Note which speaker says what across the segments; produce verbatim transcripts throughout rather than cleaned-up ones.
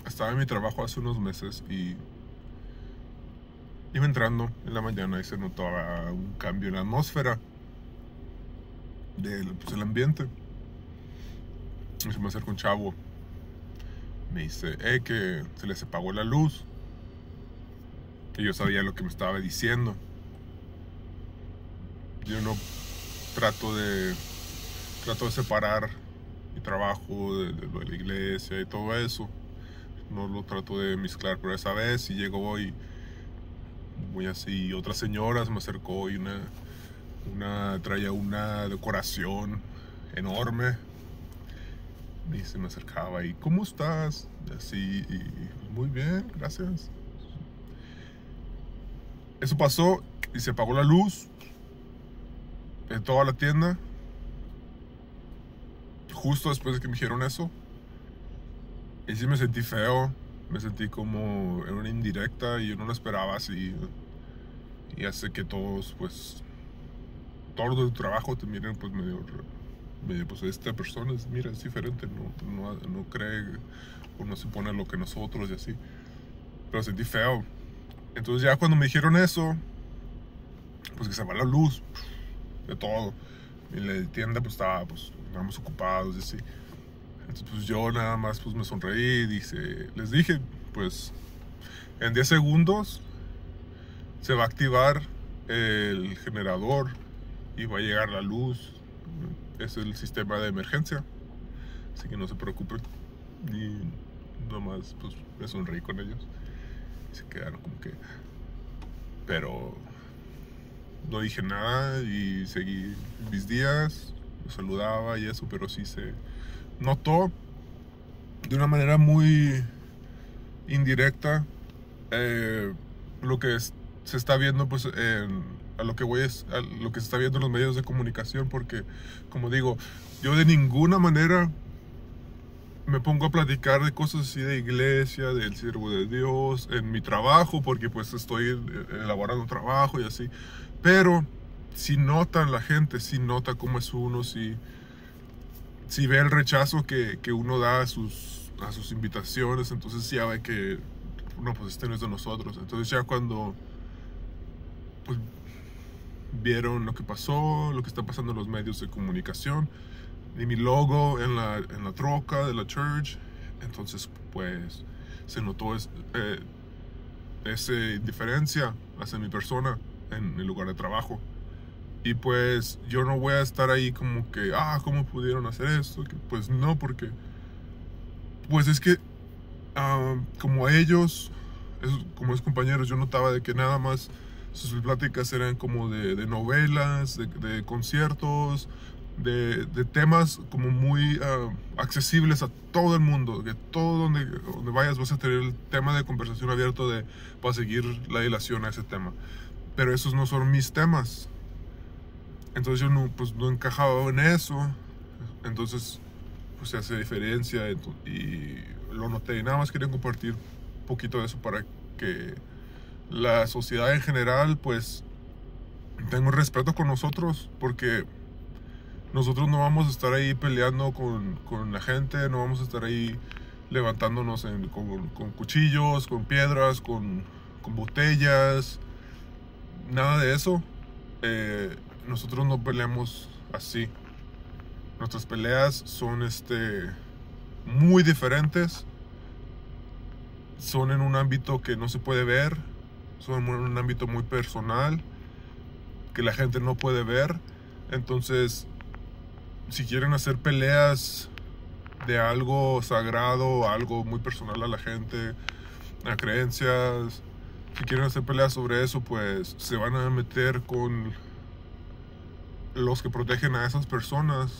Speaker 1: estaba en mi trabajo hace unos meses y iba entrando en la mañana y se notaba un cambio en la atmósfera del pues, el ambiente. Y se me acerca un chavo, me dice, eh, que se les apagó la luz. Que yo sabía lo que me estaba diciendo. Yo no trato de trato de separar mi trabajo de, de lo de la iglesia y todo eso. No lo trato de mezclar, pero esa vez y llegó y muy así. Otra señora se me acercó y una, una traía una decoración enorme y se me acercaba y ¿cómo estás? Y así, y muy bien, gracias. Eso pasó y se apagó la luz en toda la tienda. Justo después de que me dijeron eso. Y sí me sentí feo. Me sentí como en una indirecta y yo no lo esperaba así. Y hace que todos, pues, todos de tu trabajo te miren, pues, medio, medio pues, esta persona es, mira, es diferente, no, no, no cree o no se pone lo que nosotros y así. Pero sentí feo. Entonces ya cuando me dijeron eso, pues que se va la luz, de todo. Y la tienda pues estaba, pues, estábamos ocupados y así. Entonces pues yo nada más pues me sonreí y dice, les dije, pues en diez segundos se va a activar el generador y va a llegar la luz. Es el sistema de emergencia, así que no se preocupen. Y nomás pues me sonreí con ellos. Y se quedaron como que... Pero no dije nada y seguí mis días, los saludaba y eso, pero sí se notó de una manera muy indirecta eh, lo que es, se está viendo, pues en, a lo que voy es a lo que se está viendo en los medios de comunicación, porque como digo, yo de ninguna manera me pongo a platicar de cosas así de iglesia, del siervo de Dios, en mi trabajo, porque pues estoy elaborando trabajo y así. Pero si notan la gente, si nota cómo es uno, si, si ve el rechazo que, que uno da a sus, a sus invitaciones, entonces ya ve que, no, pues este no es de nosotros. Entonces ya cuando pues, vieron lo que pasó, lo que está pasando en los medios de comunicación, y mi logo en la, en la troca de la church, entonces pues se notó es, eh, esa diferencia hacia mi persona en el lugar de trabajo. Y pues yo no voy a estar ahí como que, ah, ¿cómo pudieron hacer esto? Que, pues no, porque pues es que uh, como ellos, es, como es compañeros, yo notaba de que nada más sus pláticas eran como de, de novelas, de, de conciertos, De, de temas como muy uh, accesibles a todo el mundo, que todo donde, donde vayas vas a tener el tema de conversación abierto de, para seguir la dilación a ese tema. Pero esos no son mis temas. Entonces yo no, pues, no encajaba en eso. Entonces pues se hace diferencia y lo noté. Y nada más quería compartir un poquito de eso para que la sociedad en general pues tenga un respeto con nosotros, porque nosotros no vamos a estar ahí peleando con, con la gente, no vamos a estar ahí levantándonos en, con, con cuchillos, con piedras, con, con botellas, nada de eso. Eh, nosotros no peleamos así. Nuestras peleas son este, muy diferentes, son en un ámbito que no se puede ver, son en un ámbito muy personal, que la gente no puede ver. Entonces, si quieren hacer peleas de algo sagrado, algo muy personal a la gente, a creencias, si quieren hacer peleas sobre eso, pues se van a meter con los que protegen a esas personas.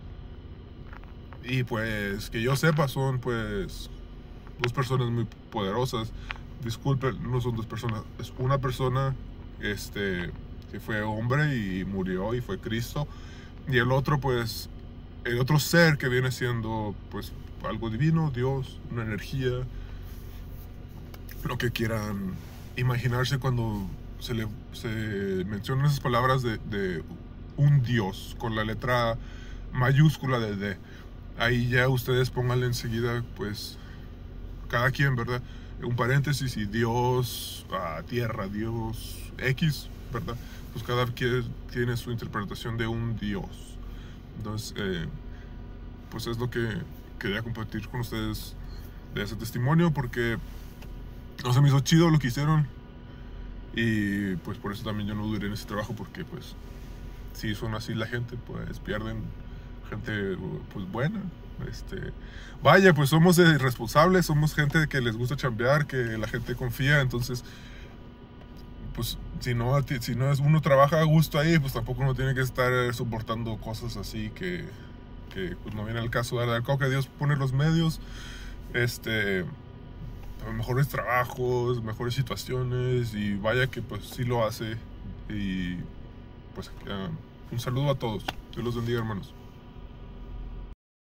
Speaker 1: Y pues que yo sepa son pues dos personas muy poderosas. Disculpen, no son dos personas, es una persona este, que fue hombre y murió y fue Cristo. Y el otro, pues, el otro ser que viene siendo, pues, algo divino, Dios, una energía, lo que quieran imaginarse cuando se le se mencionan esas palabras de, de un Dios con la letra mayúscula de D. Ahí ya ustedes pónganle enseguida, pues, cada quien, ¿verdad? Un paréntesis y Dios, uh, tierra, Dios X, ¿verdad? Pues cada quien tiene su interpretación de un Dios. Entonces, eh, pues es lo que quería compartir con ustedes de ese testimonio, porque no se me hizo chido lo que hicieron. Y pues por eso también yo no duré en ese trabajo, porque pues si son así la gente, pues pierden gente pues buena. Este, vaya, pues somos irresponsables, somos gente que les gusta chambear, que la gente confía, entonces pues si no, si no es, uno trabaja a gusto ahí, pues tampoco uno tiene que estar soportando cosas así que, que pues no viene al caso, ¿verdad? Como que Dios pone los medios, este, mejores trabajos, mejores situaciones, y vaya que pues sí lo hace. Y pues uh, un saludo a todos, Dios los bendiga, hermanos.